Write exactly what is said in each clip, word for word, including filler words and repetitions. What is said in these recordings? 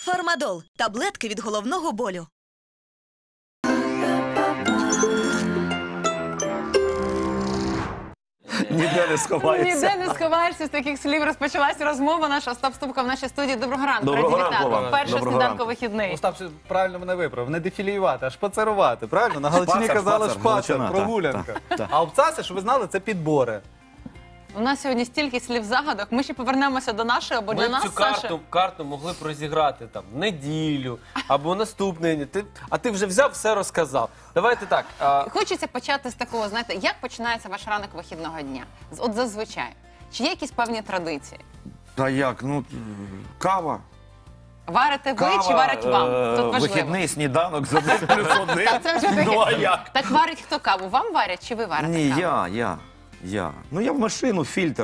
Фармадол – таблетки від головного болю. Ніде не сховаєшся. Ніде не сховаєшся, з таких слів розпочалася розмова наша. Остап Ступка в нашій студії. Доброго ранку. Доброго Раді ранку вітати. вам. Перший Доброго сніданку ранку. вихідний. Остап правильно мене виправив. Не дефіліювати, а шпацерувати. Правильно? На Галичині Шпацер, казали шпацер, шпацер, Галичина, прогулянка. так, так. А обцаси, щоб ви знали, це підбори. У нас сьогодні стільки слів загадок. Ми ще повернемося до нашої, бо для Ми б нас, цю Саша... карту, карту могли б розіграти там в неділю або наступний день. Ти, а ти вже взяв, все розказав. Давайте так. А, Хочеться почати з такого, знаєте, як починається ваш ранок вихідного дня? З- От зазвичай. Чи є якісь певні традиції? Та як, ну, кава. Варите ви Кава, чи варять вам? е, Тут важливо. вихідний сніданок з один плюс один. Так, це вже таке. Ну, а як? Так варить хто каву? Вам варять чи ви варите Ні, каву? я, я, я. Ну, я в машину фільтр.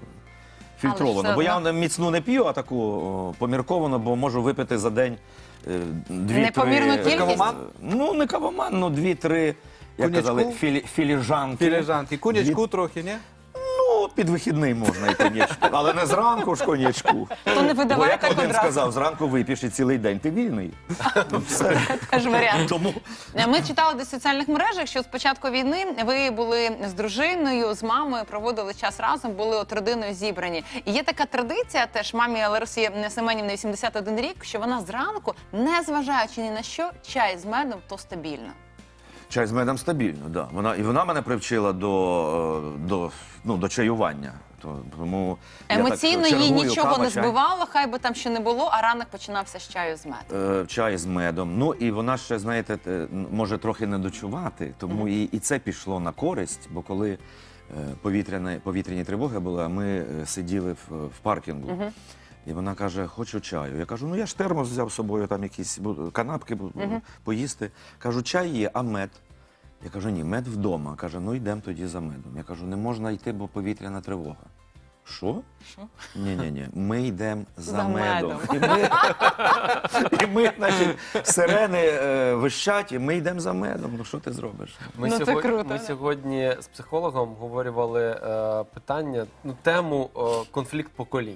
Але Фільтровано, ж бо все я одно. міцну не п'ю, а таку о, помірковано, бо можу випити за день е, дві-три... Непомірну кількість? Кавоман? Ну, не кавоман, ну дві-три, як Коньячку? казали, філі, філіжанки. Філіжанки. Конячку трохи, ні? Ну, під вихідний можна і коньячку, але не зранку ж коньячку. То не Бо видаває як так один одразу. сказав, зранку вип'єш і цілий день ти вільний. Ну, все. Теж варіант. Тому Ми читали десь в соціальних мережах, що з початку війни ви були з дружиною, з мамою, проводили час разом, були от родиною зібрані. І є така традиція, теж мамі Ларисі Семенівні вісімдесят один рік, що вона зранку, не зважаючи ні на що, чай з медом, то стабільно. чай з медом стабільно, да. Вона, і вона мене привчила до, е, до, ну, до чаювання. То- Тому я так Емоційно їй чергую, нічого кава, не чай. збивало, хай би там ще не було, а ранок починався з чаю з медом. Е, Чай з медом. Ну і вона ще, знаєте, те, може трохи не дочувати, тому і, і це пішло на користь, бо коли е, повітряні, повітряні тривоги були, а ми е, сиділи в, в паркінгу. І вона каже, хочу чаю. Я кажу, ну я ж термос взяв з собою, там якісь бу- канапки бу- поїсти. Кажу, чай є, а мед? Я кажу, ні, мед вдома. Каже, ну йдемо тоді за медом. Я кажу, не можна йти, бо повітряна тривога. Що? Що? Ні-ні-ні, ми йдемо за, За медом. медом. І ми, і ми значить, сирени е, вищать, і ми йдемо за медом. Ну що ти зробиш? ми, Ну, це сьогодні, круто, ми да. сьогодні з психологом обговорювали е, питання, ну, тему е, конфлікт поколінь.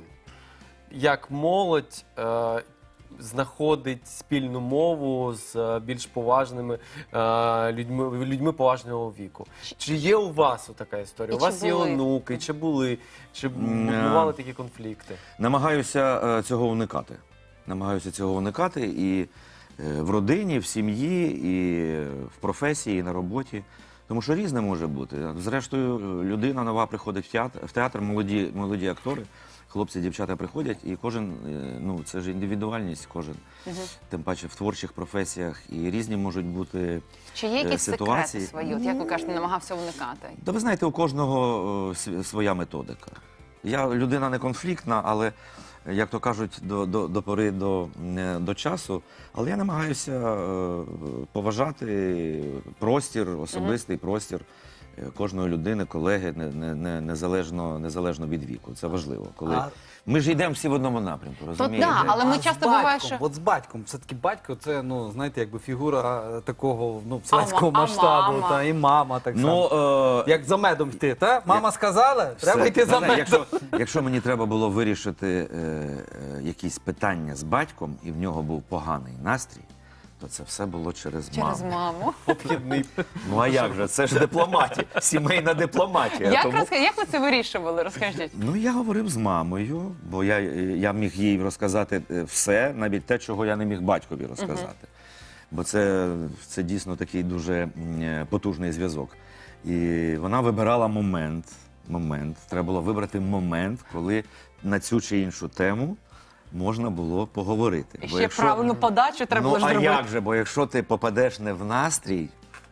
Як молодь е, знаходить спільну мову з е, більш поважними е, людьми, людьми поважного віку. Чи є у вас така історія? І У чи вас є були? онуки, чи були, чи М, е. бували такі конфлікти? Намагаюся е, цього уникати. Намагаюся цього уникати і е, в родині, в сім'ї, і в професії, і на роботі. Тому що різне може бути. Зрештою, людина нова приходить в театр, в театр молоді, молоді актори, хлопці, дівчата приходять, і кожен, е, ну це ж індивідуальність, кожен. Тим паче в творчих професіях і різні можуть бути Чи є е, якісь ситуації. секрети свої, от як ви кажете, намагався уникати? Та ви знаєте, у кожного е, св- своя методика. Я людина не конфліктна, але, як то кажуть, до, до, до пори до, е, до часу. Але я намагаюся е, поважати простір, особистий простір е, кожної людини, колеги, не, не, не, незалежно, незалежно від віку. Це важливо. Коли... А- Ми ж йдемо всі в одному напрямку, розумієте? да, але ми А з часто буває, батьком, що- От з батьком, все-таки батько, це, ну, знаєте, якби фігура е, такого, ну, вселенського А ма- а масштабу, мама? та, і мама так Ну, само. е, Як за медом йти, та? Мама Як- сказала, треба Все. йти за Знаєте, медом. Якщо, якщо мені треба було вирішити е, е, якісь питання з батьком, і в нього був поганий настрій, то це все було через, Через маму. маму. Об'єдний. Ну а як же? Це ж дипломатія, сімейна дипломатія. Як, Тому... розка- як ви це вирішували, розкажіть? Ну я говорив з мамою, бо я, я міг їй розказати е, все, навіть те, чого я не міг батькові розказати. Бо це, це дійсно такий дуже м, е, потужний зв'язок. І вона вибирала момент, момент, треба було вибрати момент, коли на цю чи іншу тему можна було поговорити. І Бо ще правильну подачу треба ну, було ж а зробити. як же, бо якщо ти попадеш не в настрій,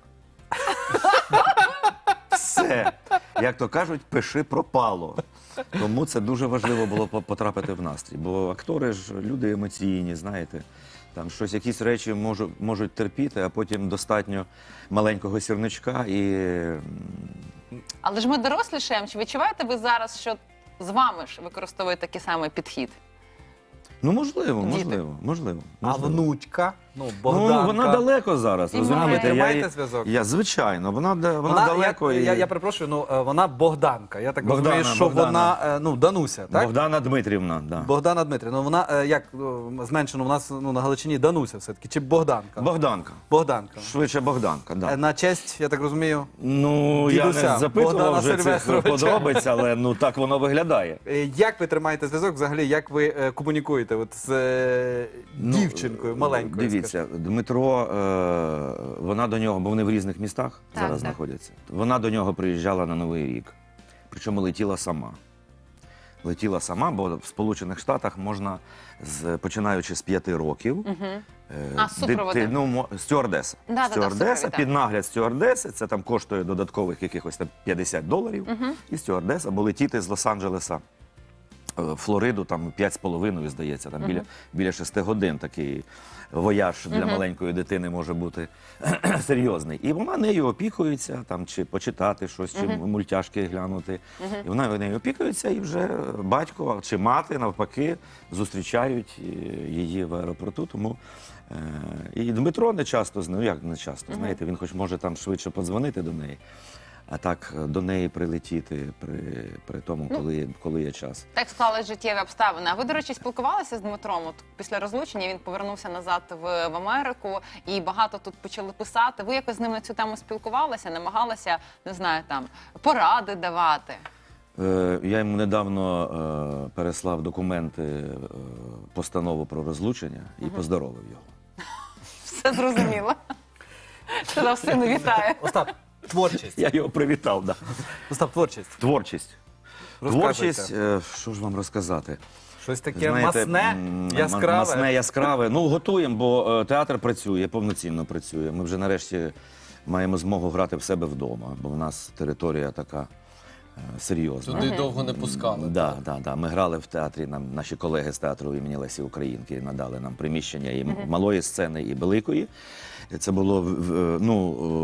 все, як то кажуть, пиши пропало. Тому це дуже важливо було по- потрапити в настрій. Бо актори ж люди емоційні, знаєте. Там щось, якісь речі можуть, можуть терпіти, а потім достатньо маленького сірничка і м, Але ж ми дорослішаємо. Чи відчуваєте ви зараз, що з вами ж використовує такий самий підхід? Ну, можливо, Діти. можливо, можливо. А можливо. внучка, ну, Богданка. Ну, вона далеко зараз, І розумієте? має. Я, Тримаєте її- зв'язок? Я, звичайно, вона, да- вона, Вона, далеко. я, і... я, я перепрошую, ну, е, вона Богданка. Я так Богдана, розумію, що Богдана. вона, е, ну, Дануся, так? Богдана Дмитрівна, да. Богдана Дмитрівна. Ну, вона, е, як е, зменшено, у нас ну, на Галичині Дануся все-таки, чи Богданка? Богданка. Богданка. Швидше Богданка, Е, да. На честь, я так розумію, Ну, Дідуся, я не запитував Богдана вже цих Сильвестровича. подробиць, але ну так воно виглядає. Е, як ви тримаєте зв'язок, взагалі, як ви е, комунікуєте от, з е, Ну, дівчинкою маленькою? Дивіться, Дмитро, е, вона до нього, бо вони в різних містах Так, зараз так. знаходяться. Вона до нього приїжджала на Новий рік. Причому летіла сама. Летіла сама, бо в Сполучених Штатах можна, з, починаючи з п'яти років, е, А, з супроводом? дити- ну, мо- стюардеса. Да-да-да, стюардеса, супровід, під так. нагляд стюардеси, це там коштує додаткових якихось там п'ятдесят доларів. І стюардеса, бо летіти з Лос-Анджелеса е, в Флориду там п'ять з половиною, здається, там біля, біля шести годин такий вояж для маленької дитини може бути серйозний. І вона нею опікується, там, чи почитати щось, чи мультяшки глянути. І вона нею опікується, і вже батько чи мати, навпаки, зустрічають е, її в аеропорту. Тому е, і Дмитро не часто, з нею, як не часто, знаєте, він хоч може там швидше подзвонити до неї. А так до неї прилетіти при, при тому, коли, коли є час. Так склались життєві обставини. А ви, до речі, спілкувалися з Дмитром? От після розлучення він повернувся назад в, в Америку, і багато тут почали писати. Ви якось з ним на цю тему спілкувалися, намагалися, не знаю, там поради давати? Е, я йому недавно е, переслав документи, е, постанову про розлучення і поздоровив його. Все зрозуміло. Сказав, сину, вітаю. Остап, творчість. Я його привітав, да. Остап, творчість. Творчість. Розказуйте. Творчість, е, що ж вам розказати? Щось таке Знаєте, масне, м, яскраве. Масне, яскраве. Ну, готуємо, бо е, театр працює, повноцінно працює. Ми вже нарешті маємо змогу грати в себе вдома, бо в нас територія така е, серйозна. Туди довго не пускали. Да, да, да. Ми грали в театрі. Нам наші колеги з театру імені Лесі Українки надали нам приміщення і малої сцени, і великої. Це було в- в- ну,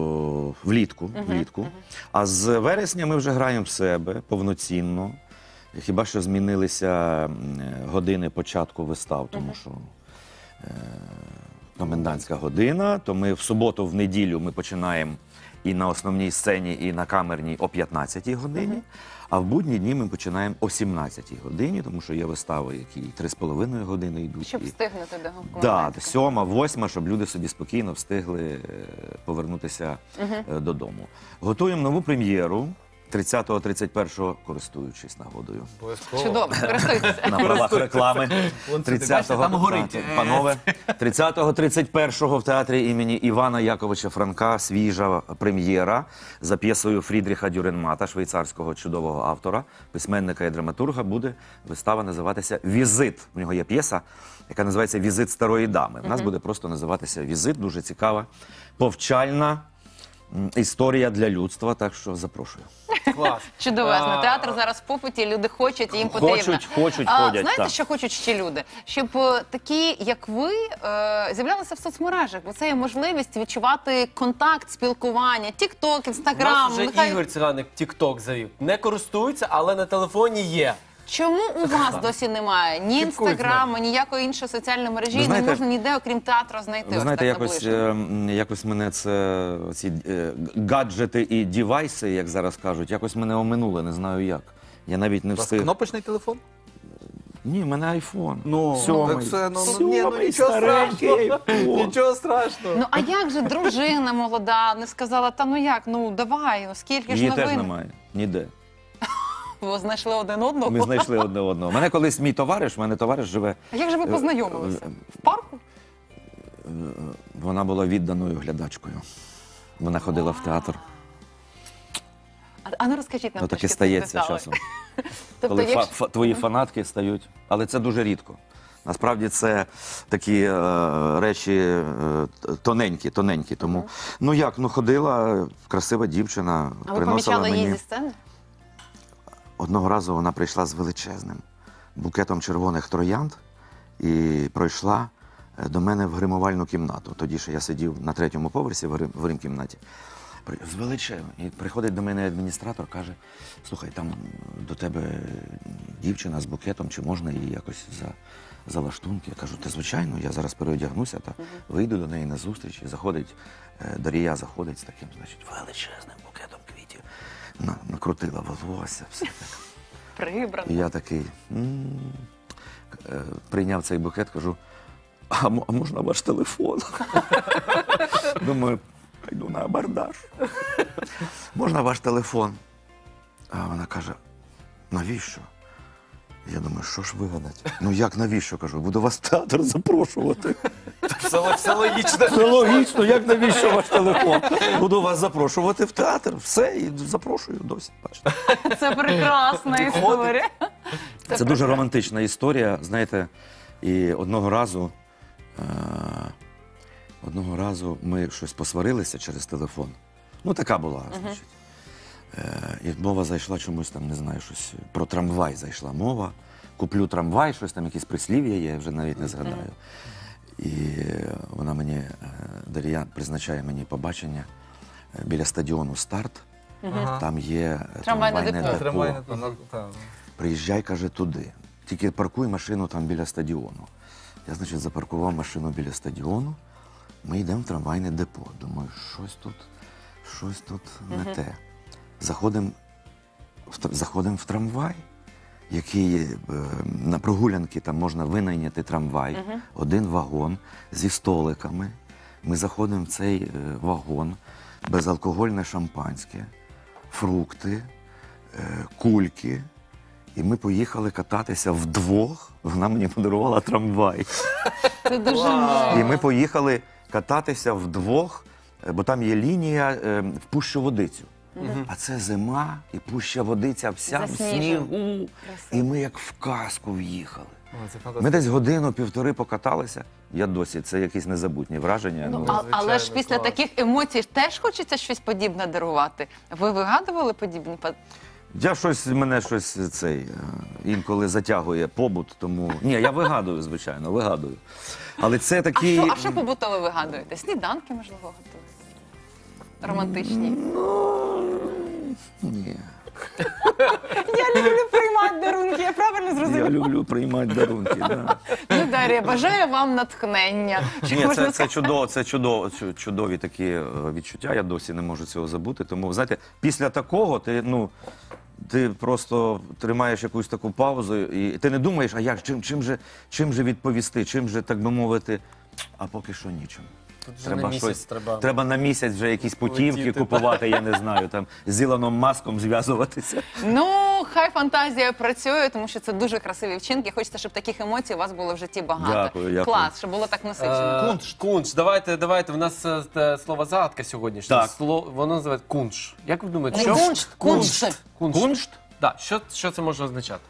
о, влітку, влітку. А з вересня ми вже граємо в себе повноцінно. Хіба що змінилися м, години початку вистав, тому що е, комендантська година, то ми в суботу, в неділю ми починаємо і на основній сцені, і на камерній о п'ятнадцятій годині, а в будні дні ми починаємо о сімнадцятій годині, тому що є вистави, які три з половиною години йдуть. Щоб і- встигнути до Да, комендантської. сьома, восьма, щоб люди собі спокійно встигли е, повернутися е, додому. Готуємо нову прем'єру тридцятого тридцять першого, користуючись нагодою. Обов'язково. Чудово, користуйтеся. На правах реклами. Вон сюди, бачите, там горить. Та, панове, тридцятого тридцять першого в театрі імені Івана Яковича Франка свіжа прем'єра за п'єсою Фрідріха Дюренмата, швейцарського чудового автора, письменника і драматурга, буде вистава називатися «Візит». У нього є п'єса, яка називається «Візит старої дами». У нас буде просто називатися «Візит», дуже цікава, повчальна м, історія для людства, так що запрошую. Клас. Чудовезно. А, Театр зараз в попиті, люди хочуть, і їм потрібно. Хочуть, хочуть, а, ходять, знаєте, так. що хочуть ще люди? Щоб е, такі, як ви, е, з'являлися в соцмережах, бо це є можливість відчувати контакт, спілкування, тік-ток, У інстаграм. нас вже нехай- Ігор Циганик тік-ток завів. Не користуються, але на телефоні є. Чому у вас досі немає ні Слідкують з інстаграму, ніякої іншої соціальної мережі, Ви знаєте- не можна ніде, окрім театру, знайти? Ви ось знаєте, так якось, наближено? е, м, якось мене це ці е, гаджети і дівайси, як зараз кажуть, якось мене оминули, не знаю як. Я навіть не У вас встиг. кнопочний телефон? Ні, в мене айфон. Ну, Сьомий. так це, ну, ну, Сьомий, ні, ну, нічого старенький страшного. айфон. Нічого страшного. Ну а як же дружина молода не сказала, та ну як, ну давай, ну скільки ж Її теж новин? немає. Ніде. Ви знайшли один одного? Ми знайшли одне одного. Мене колись мій товариш, в мене товариш живе. А як же ви Е, познайомилися? е, В парку? Вона була відданою глядачкою. Вона ходила в театр. А, а ну розкажіть нам Ну таке трішки ці стається деталі. часом. Тобто, Коли фа- якщо... фа- твої фанатки стають. Але це дуже рідко. Насправді це такі е, речі е, тоненькі, тоненькі. Тому, ну як, ну ходила, красива дівчина, А ви приносила помічали мені. її зі сцени? Одного разу вона прийшла з величезним букетом червоних троянд і пройшла е, до мене в гримувальну кімнату. Тоді ще я сидів на третьому поверсі в грим- в грим-кімнаті. При- З величезним. І приходить до мене адміністратор, каже: слухай, там до тебе дівчина з букетом, чи можна її якось за, за лаштунки. Я кажу, ти звичайно, я зараз переодягнуся та вийду до неї на зустріч. І заходить, е, Дарія заходить з таким, значить, величезним букетом квітів. На, накрутила волосся, все так. Прибрано. І я такий, м, е, прийняв цей букет, кажу, а, м- а можна ваш телефон? Думаю, йду на абордаж. Можна ваш телефон? А вона каже, навіщо? Я думаю, що ж вигадати? Ну як навіщо, кажу, буду вас в театр запрошувати. Все, все логічно. Це логічно, як навіщо ваш телефон? Буду вас запрошувати в театр. Все, і запрошую досі, бачите. Це прекрасна історія. Це дуже романтична історія, знаєте, і одного разу, е- одного разу ми щось посварилися через телефон. Ну, така була, значить. Е- і мова зайшла чомусь там, не знаю, щось, про трамвай зайшла мова. Куплю трамвай, щось там, якісь прислів'я є, я вже навіть не згадаю. І вона мені, е, Дар'я призначає мені побачення е, біля стадіону «Старт». Ага. Там є е, Трамвайне трамвайне депо. депо. Трамвайне, ну, та. Приїжджай, каже, туди. Тільки паркуй машину там біля стадіону. Я, значить, запаркував машину біля стадіону. Ми йдемо в трамвайне депо. Думаю, щось тут, щось тут не те. Заходимо в, тр- заходим в трамвай, який е, на прогулянки там можна винайняти трамвай, один вагон зі столиками. Ми заходимо в цей е, вагон, безалкогольне шампанське, фрукти, е, кульки. І ми поїхали кататися вдвох. Вона мені подарувала трамвай. Це дуже мило. І ми поїхали кататися вдвох, е, бо там є лінія е, в Пущу Водицю. А це зима, і Пуща Водиця вся в Засніжена. снігу. І ми як в казку в'їхали. О, це Ми фантастично. десь годину-півтори покаталися. Я досі, це якісь незабутні враження. Ну, Ну, а, але ж звичайно, після клас. таких емоцій теж хочеться щось подібне дарувати. Ви вигадували подібні? па- Я щось, мене щось цей, е, інколи затягує побут, тому... Ні, я вигадую, звичайно, вигадую. Але це А такі... що, а що побутове вигадуєте? Сніданки, можливо, готуєте? Романтичні. Ні. Я люблю приймати дарунки, я правильно Я зрозуміла? люблю приймати дарунки. Да. Ну, Дар'я, бажаю вам натхнення. Чи Ні, можна це, це, сказати? чудово, це чудово, чу- чудові такі е, відчуття, я досі не можу цього забути. Тому, знаєте, після такого ти, ну, ти просто тримаєш якусь таку паузу і ти не думаєш, а як, чим, чим, же, чим же відповісти, чим же, так би мовити, а поки що нічим. Тут вже на місяць щось, треба. треба на місяць вже якісь путівки Летіти, купувати, я не знаю, там з Ілоном Маском зв'язуватися. Ну, хай фантазія працює, тому що це дуже красиві вчинки. Хочеться, щоб таких емоцій у вас було в житті багато. Дякую, дякую. Клас, щоб було так насичено. Е, Кунш, кунш. Давайте, давайте. У нас е, те слово загадка сьогоднішнє. Так. Слово, воно називається кунш. Як ви думаєте, Не що? куншт, куншт. Куншт. Куншт? Да. Що, що це може означати?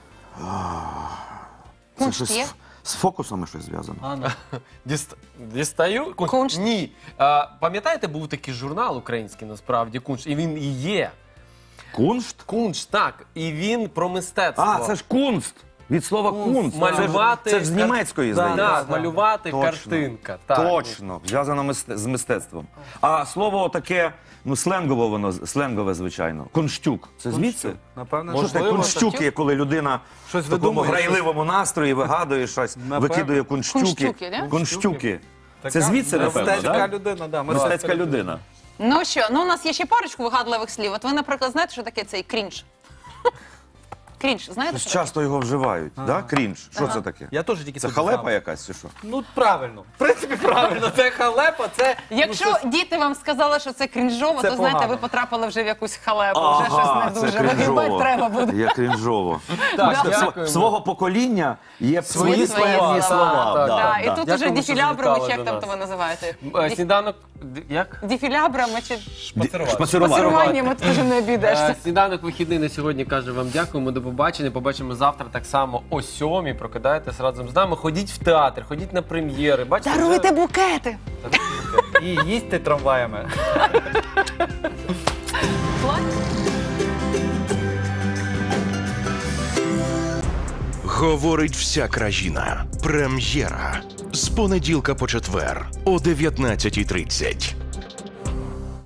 Це Куншт щось є? з- з фокусами щось зв'язано. А, ну. Діст... Дістаю? Куншт. Куншт. Ні. А, пам'ятаєте, був такий журнал український, насправді, куншт. І він і є. Куншт? Куншт, так. І він про мистецтво. А, це ж кунст. Від слова кунст. Малювати. Це ж, це ж з німецької, Да, здається. да, малювати Точно. картинка. Так. Точно, зв'язано мисте- з мистецтвом. А слово таке, ну, сленгове воно, сленгове, звичайно. Конштюк. Це звідси? Напевно, Що що таке Можливо, конштюки, коли людина Щось в такому видумує, грайливому настрої вигадує щось, Напевно. викидує конштюки. Конштюки, да? Конштюки. така Це звідси, напевно, мистецька да? людина, да, Мистецька людина. Ну що, ну у нас є ще парочку вигадливих слів. От ви, наприклад, знаєте, що таке цей крінж? Крінж, знаєте, Щось що таке? часто його вживають, да? Крінж. Що Ага. це таке? Я теж тільки Це тут халепа знав. якась чи що? Ну, правильно. В принципі, правильно. Це халепа, це... Якщо ну, щось- діти вам сказали, що це крінжово, Це то знаєте, погано. ви потрапили вже в якусь халепу, вже щось не дуже. Вигибати треба буде. Є крінжово. Так, Бачите, в св- дякуємо. свого покоління є свої Свої славні слова. слова. Так, да, Да, да. і тут уже Дякуємо, що дефілябрами, завітали чи як до там нас. то ви називаєте? Е, Сніданок. д- Як? Дефілябрами чи Шпацерувати. Шпацерувати. пасируваннями ти вже не обійдешся. Е, Сніданок вихідний на сьогодні каже вам дякуємо, до побачення. Побачимо завтра так само о сьомій. Прокидайтесь разом з нами. Ходіть в театр, ходіть на прем'єри. Бачите, Даруйте букети. І їсти трамваями. Говорить вся країна. Прем'єра. З понеділка по четвер о дев'ятнадцятій тридцять.